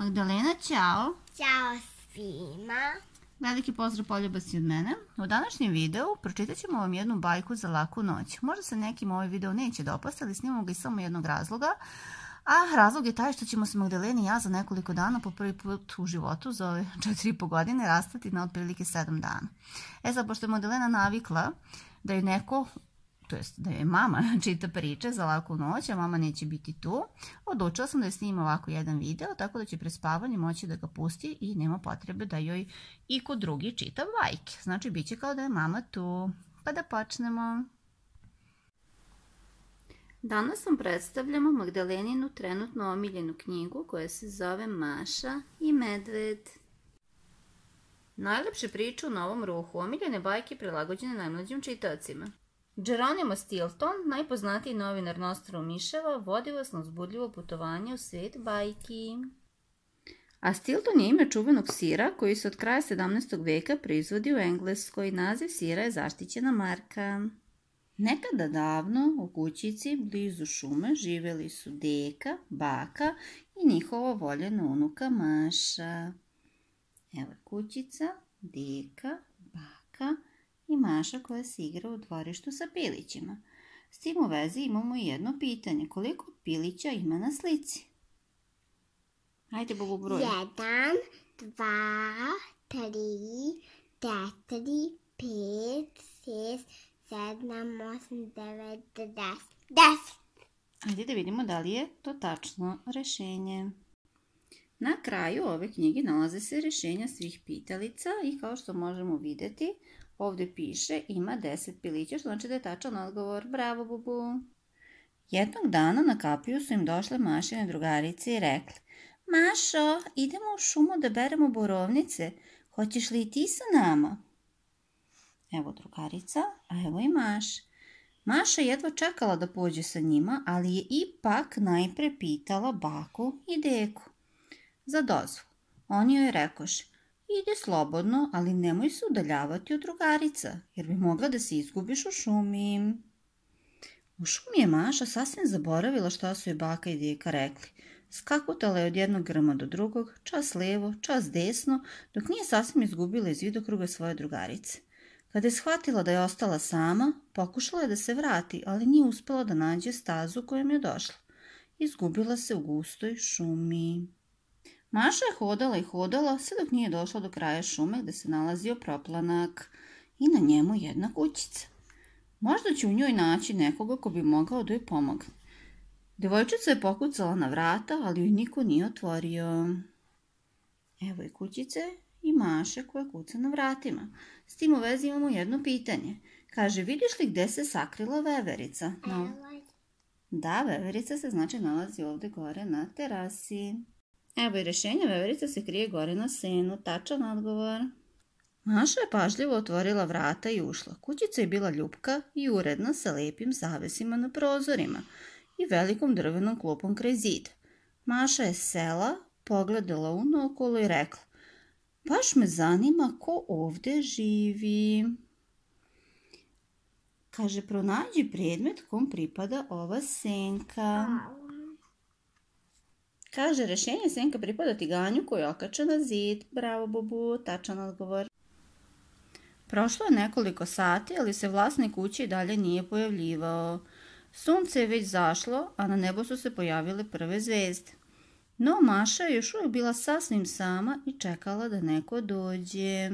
Magdalena, ćao! Ćao svima! Veliki pozdrav poljubac i od mene. U današnjem videu pročitat ćemo vam jednu bajku za laku noć. Možda se nekim ovaj video neće dopasti, ali snimamo ga iz samo jednog razloga. A razlog je taj što ćemo se Magdalena i ja za nekoliko dana po prvi put u životu za ove 4,5 godine rastati na otprilike 7 dana. Sad, pošto je Magdalena navikla da je neko, to jest da je mama čita priče za laku noć, a mama neće biti tu, odlučila sam da je snima ovako jedan video, tako da će pred spavanje moći da ga pusti i nema potrebe da joj i kod drugi čita bajke. Znači, bit će kao da je mama tu. Pa da počnemo. Danas vam predstavljamo Magdaleninu trenutno omiljenu knjigu koja se zove Maša i medved. Najlepše priče u novom ruhu, omiljene bajke prilagođene najmlađim čitaocima. Geronimo Stilton, najpoznatiji novinar na ostrvu miševa, vodi vas na uzbudljivo putovanje u svet bajki. A Stilton je ime čuvenog sira koji se od kraja 17. veka proizvodi u Engleskoj. Naziv sira je zaštićena marka. Nekada davno u kućici blizu šume živjeli su deka, baka i njihova voljena unuka Maša. Evo je kućica, deka, baka i Maša koja se igra u dvorištu sa pilićima. S tim u vezi imamo i jedno pitanje. Koliko pilića ima na slici? Hajde, Bogu, broj. 1, 2, 3, 4, 5, 6, 7, 8, 9, 10. 10! Hajde da vidimo da li je to tačno rešenje. Na kraju ove knjige nalaze se rešenja svih pitalica i kao što možemo vidjeti, ovdje piše ima 10 pilića, što znači da je tačan odgovor. Bravo, Bubu! Jednog dana na kapiju su im došle Mašine drugarice i rekli: Mašo, idemo u šumu da beremo borovnice. Hoćeš li i ti sa nama? Evo drugarica, a evo i Maša. Maša jedva čekala da pođe sa njima, ali je ipak najpre pitala baku i deku za dozvolu. Oni joj rekoše: ide slobodno, ali nemoj se udaljavati od drugarica, jer bi mogla da se izgubiš u šumi. U šumi je Maša sasvim zaboravila šta su joj baka i deka rekli. Skakutala je od jednog grma do drugog, čas levo, čas desno, dok nije sasvim izgubila iz vidokruga svoje drugarice. Kada je shvatila da je ostala sama, pokušala je da se vrati, ali nije uspela da nađe stazu kojom je došla. Izgubila se u gustoj šumi. Maša je hodala i hodala, sve dok nije došla do kraja šume gde se nalazio proplanak i na njemu jedna kućica. Možda će u njoj naći nekoga ko bi mogao da joj pomogne. Devojčica je pokucala na vrata, ali joj niko nije otvorio. Evo je kućice i Maše koja kuca na vratima. S tim u vezi imamo jedno pitanje. Kaže, vidiš li gde se sakrila veverica? Da, veverica se znači nalazi ovdje gore na terasi. Evo i rešenje, veverica se krije gore na senu. Tačan odgovor. Maša je pažljivo otvorila vrata i ušla. Kućica je bila ljupka i uredna sa lepim zavesima na prozorima i velikom drvenom klupom kraj zida. Maša je sela, pogledala unaokolo i rekla: baš me zanima ko ovdje živi. Kaže, pronađi predmet kom pripada ova senka. Kaže, rešenje, senka pripada tiganju koji je okačen na zid. Bravo, Bubu, tačan odgovor. Prošlo je nekoliko sati, ali se vlasnik kuće i dalje nije pojavljivao. Sunce je već zašlo, a na nebu su se pojavile prve zvezde. No Maša je još uvijek bila sasvim sama i čekala da neko dođe.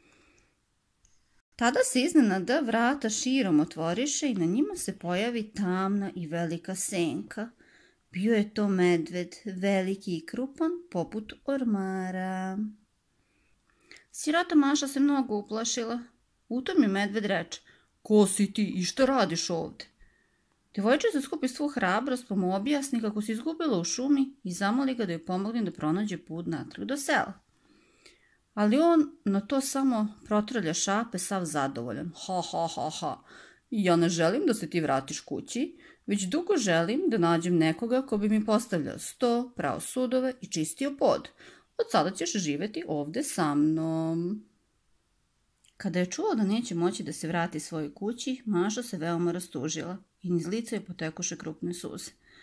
Tada se iznenada vrata širom otvoriše i na njima se pojavi tamna i velika senka. Bio je to medved, veliki i krupan, poput ormara. Sirota Maša se mnogo uplašila. U tom je medved reče: ko si ti i šta radiš ovdje? Devojčica skupi svu hrabrost pa mu objasni kako se izgubila u šumi i zamoli ga da joj pomogne da pronađe put natrag do sela. Ali on na to samo protrlja šape sav zadovoljan. Ha, ha, ha, ha. Ja ne želim da se ti vratiš kući, već dugo želim da nađem nekoga ko bi mi postavljao sto, prao sudove i čistio pod. Od sada ćeš živjeti ovdje sa mnom. Kada je čula da neće moći da se vrati svojoj kući, Maša se veoma rastužila i niz lica je potekoše krupne suze.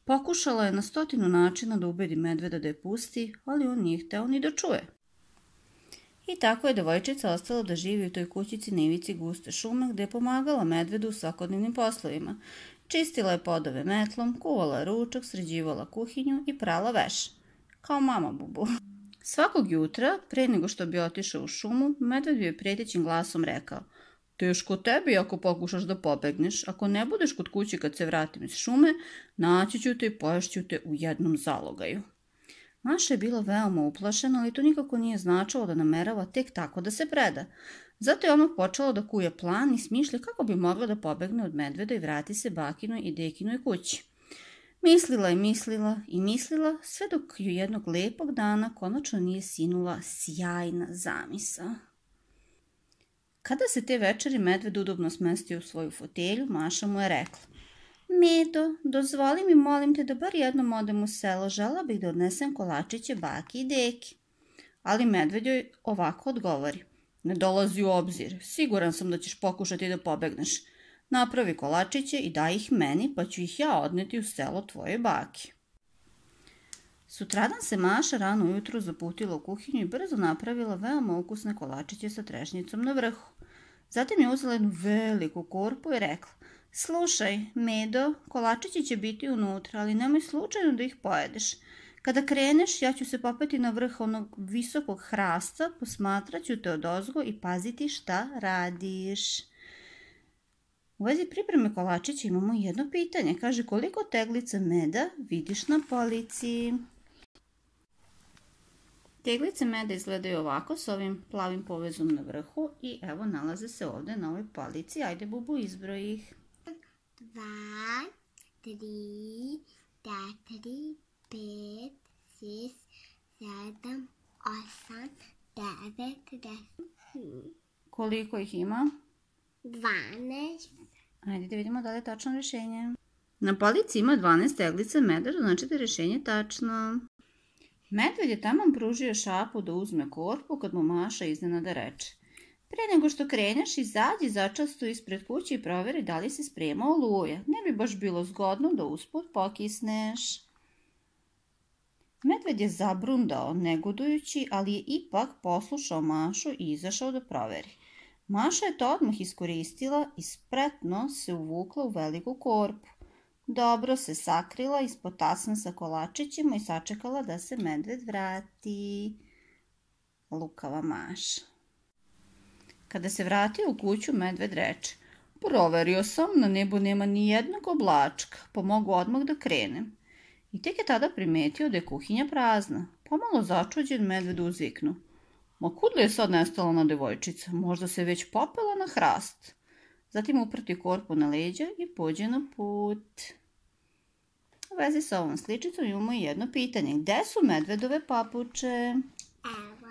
Pokušala je na 100 načina da ubedi medveda da je pusti, ali on nije hteo ni da čuje. I tako je devojčica ostala da živi u toj kućici na ivici guste šume gde je pomagala medvedu u svakodnevnim poslovima. Čistila je podove metlom, kuvala ručak, sređivala kuhinju i prala veš. Kao mama Bubu. Svakog jutra, pre nego što bi otišao u šumu, medved bi joj pretećim glasom rekao: teško tebi ako pokušaš da pobegneš. Ako ne budeš kod kuće kad se vratim iz šume, naći ću te i poješću te u jednom zalogaju. Maša je bila veoma uplašena, ali to nikako nije značilo da namerava tek tako da se preda. Zato je odmah počela da kuje plan i smišlja kako bi mogla da pobegne od medveda i vrati se bakinoj i dekinoj kući. Mislila i mislila i mislila, sve dok ju jednog lepog dana konačno nije sinula sjajna zamisao. Kada se te večeri medved udobno smestio u svoju fotelju, Maša mu je rekla: Medo, dozvoli mi molim te da bar jednom odem u selo, žela bih da odnesem kolačiće baki i deki. Ali medved joj ovako odgovori: ne dolazi u obzir, siguran sam da ćeš pokušati da pobegneš. Napravi kolačiće i daj ih meni, pa ću ih ja odneti u selo tvojoj baki. Sutradan se Maša rano ujutru zaputila u kuhinju i brzo napravila veoma ukusne kolačiće sa trešnjicom na vrhu. Zatim je uzela jednu veliku korpu i rekla: slušaj, Medo, kolačići će biti unutra, ali nemoj slučajno da ih pojedeš. Kada kreneš, ja ću se popeti na vrh onog visokog hrasta, posmatraću te odozgo i paziti šta radiš. U vezi pripreme kolačića imamo jedno pitanje. Kaže, koliko teglica meda vidiš na polici? Teglice meda izgledaju ovako s ovim plavim povezom na vrhu i evo nalaze se ovde na ovoj polici. Ajde, Bubu, izbroj ih. 2, 3, 4, 5, 6, 7, 8, 9, 10. Koliko ih ima? 12. Ajde da vidimo da li je tačno rešenje. Na polici ima 12 teglica meda, znači da je rešenje tačno. Medved je taman pružio šapu da uzme korpu kad mu Maša iznenada reče: pre nego što kreneš, izađi začasto ispred kuće i proveri da li si spremao oluje. Ne bi baš bilo zgodno da usput pokisneš. Medved je zabrundao negodujući, ali je ipak poslušao Mašu i izašao da proveri. Maša je to odmah iskoristila i spretno se uvukla u veliku korpu. Dobro se sakrila ispod tasna sa kolačićima i sačekala da se medved vrati. Lukava Maša. Kada se vratio u kuću, medved reče: proverio sam, na nebu nema ni jednog oblačka, pa mogu odmah da krenem. I tek je tada primetio da je kuhinja prazna. Pomalo začuđen, medved uzviknu: ma kudle je sad nestala ona devojčica, možda se već popela na hrast. Zatim uprti korpu na leđa i pođe na put. U vezi sa ovom sličicom imamo i jedno pitanje. Gde su medvedove papuče? Evo.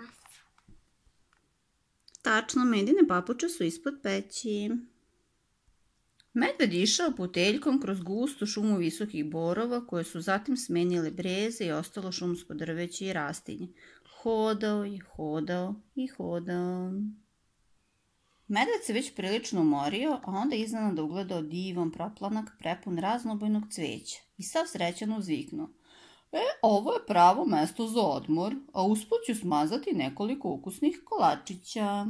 Tačno, Medine papuče su ispod peći. Medved je išao puteljkom kroz gustu šumu visokih borova, koje su zatim smenile breze i ostalo šumsko drveće i rastinje. Hodao i hodao i hodao. Medved se već prilično umorio, a onda iznenada ugledao divan proplanak prepun raznobojnog cveća i sav srećan uzviknuo: ovo je pravo mesto za odmor, a usput ću smazati nekoliko ukusnih kolačića.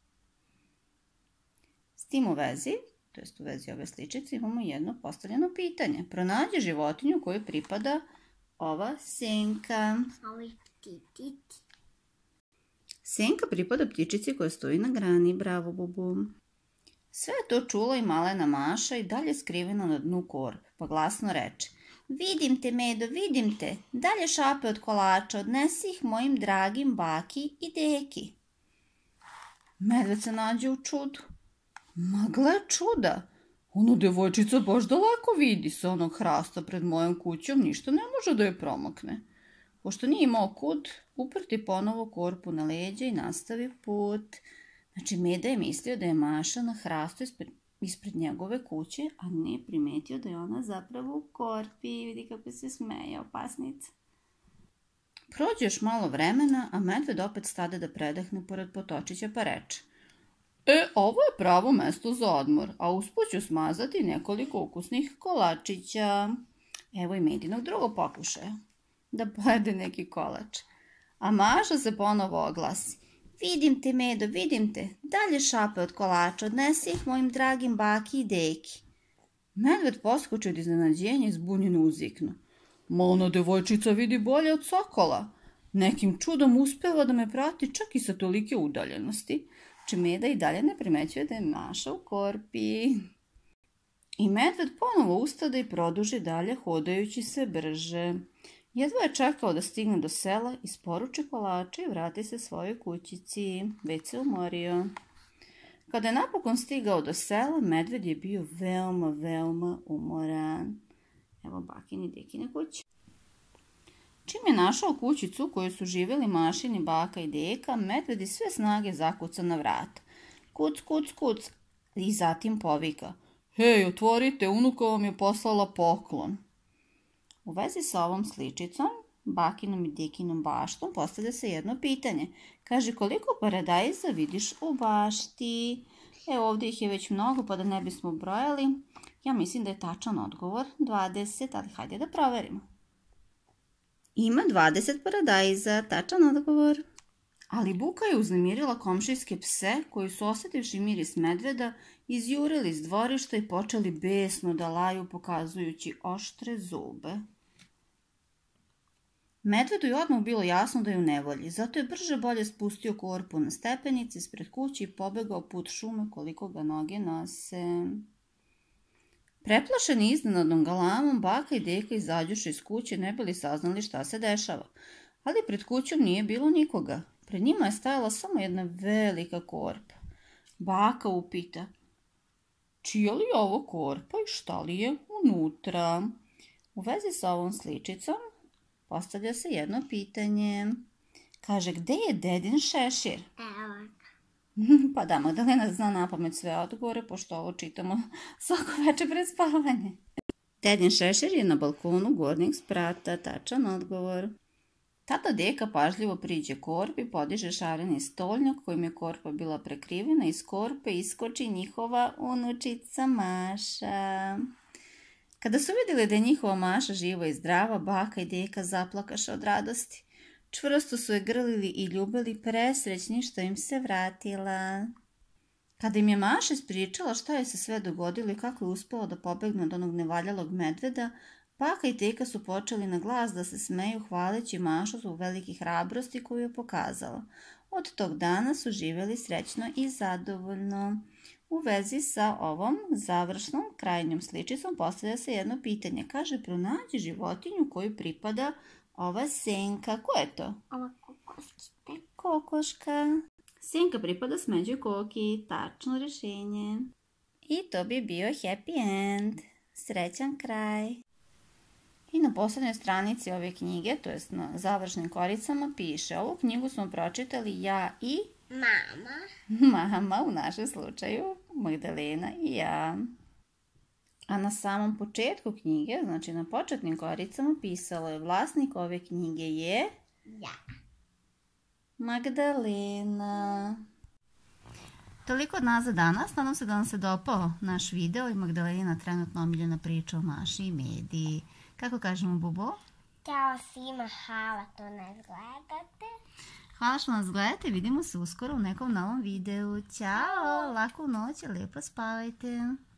S tim u vezi, to jest u vezi ove sličice, imamo jedno postavljeno pitanje. Pronađi životinju koju pripada ova senka. Ovi ptičici. Senka pripada ptičici koja stoji na grani. Bravo, Bubu. Sve je to čula i malena Maša i dalje skrivena na dnu korpe, pa glasno reče: vidim te, Medo, vidim te. Dalje šape od kolača, odnesi ih mojim dragim baki i deki. Medved se nađe u čudu. Ma gle čuda, ono devojčica baš daleko vidi sa onog hrasta pred mojom kućom, ništa ne može da je promakne. Pošto nije imao kud, uprti ponovo korpu na leđa i nastavi put. Znači, Meda je mislio da je Maša na hrastu ispred njegove kuće, a ne primetio da je ona zapravo u korpi. Vidi kako se smeje, opasnica. Prođe još malo vremena, a medved opet stade da predahne pored potočića pa reče: ovo je pravo mesto za odmor, a usput ću smazati nekoliko ukusnih kolačića. Evo i Medinog drugog pokušaja da pojede neki kolač. A Maša se ponovo oglasi. Vidim te, Medo, vidim te. Dalje šape od kolača, odnesi ih mojim dragim baki i deki. Medved poskoči od iznenađenja i zbunjeno uzviknu. Ma ona devojčica vidi bolje od sokola. Nekim čudom uspeva da me prati čak i sa tolike udaljenosti. Meda i dalje ne primećuje da je Maša u korpi. I medved ponovo ustade i produži dalje hodajući sve brže. Jedva je čekao da stigne do sela, isporuči kolače i vrati se svojoj kućici. Već se umorio. Kada je napokon stigao do sela, medved je bio veoma umoran. Evo bakini dekine kuće. Čim je našao kućicu u kojoj su živjeli Mašini baka i deka, medved iz sve snage zakuca na vrat. Kuc, kuc, kuc. I zatim povika. Hej, otvorite, unuka vam je poslala poklon. U vezi sa ovom sličicom, bakinom i dekinom baštom, postavlja se jedno pitanje. Kaže, koliko paradajza vidiš u bašti? Evo ovdje ih je već mnogo, pa da ne bismo brojali. Ja mislim da je tačan odgovor 20, ali hajde da proverimo. Ima 20 paradajza, tačan odgovor. Ali buka je uznemirila komšijske pse koji su osjetivši miris medveda izjurili iz dvorišta i počeli besno da laju pokazujući oštre zube. Medvedu je odmah bilo jasno da je u nevolji, zato je brže bolje spustio korpu na stepenici ispred kuće i pobegao put šume koliko ga noge nose. Preplašeni iznenadnom galamom, baka i deka izađuše iz kuće ne bi li saznali šta se dešava, ali pred kućom nije bilo nikoga. Pred njima je stajala samo jedna velika korpa. Baka upita, čija li je ovo korpa i šta li je unutra? U vezi sa ovom sličicom postavlja se jedno pitanje. Kaže, gde je dedin šešir? Evo. Pa da, Magdalena zna napamet sve odgovore, pošto ovo čitamo svako večer pred spavanje. Dedin šešir je na balkonu gornjeg sprata, tačan odgovor. Tada deka pažljivo priđe korpi, podiže šareni stolnjak kojim je korpa bila prekrivena i iz korpe iskoči njihova unučica Maša. Kada su vidjeli da je njihova Maša živa i zdrava, baka i deka zaplakaše od radosti. Čvrsto su je grlili i ljubili, presrećni što im se vratila. Kada im je Maša ispričala šta je se sve dogodilo i kako je uspela da pobegne od onog nevaljalog medveda, baka i deka su počeli na glas da se smeju hvaleći Mašu zbog velike hrabrosti koju je pokazala. Od tog dana su živjeli srećno i zadovoljno. U vezi sa ovom završnom krajnjom sličicom postavlja se jedno pitanje. Kaže, pronađi životinju koju pripada ova senka. Ko je to? Ova kokoška. Kokoška. Senka pripada smeđoj koki. Tačno rješenje. I to bi bio happy end. Srećan kraj. I na posljednjoj stranici ove knjige, to jest na završnim koricama, piše: ovu knjigu smo pročitali ja i mama, u našem slučaju Magdalena i ja. A na samom početku knjige, znači na početnim koricama, pisalo je: vlasnik ove knjige je ja, Magdalena. Toliko od nas za danas. Nadam se da vam se dopao naš video i Magdalena trenutno omiljena priča o Maši i Medi. Kako kažemo, Bubo? Ćao svima, hvala što nas gledate. Hvala što nas gledate. Vidimo se uskoro u nekom novom videu. Ćao, laku noć i lijepo spavajte.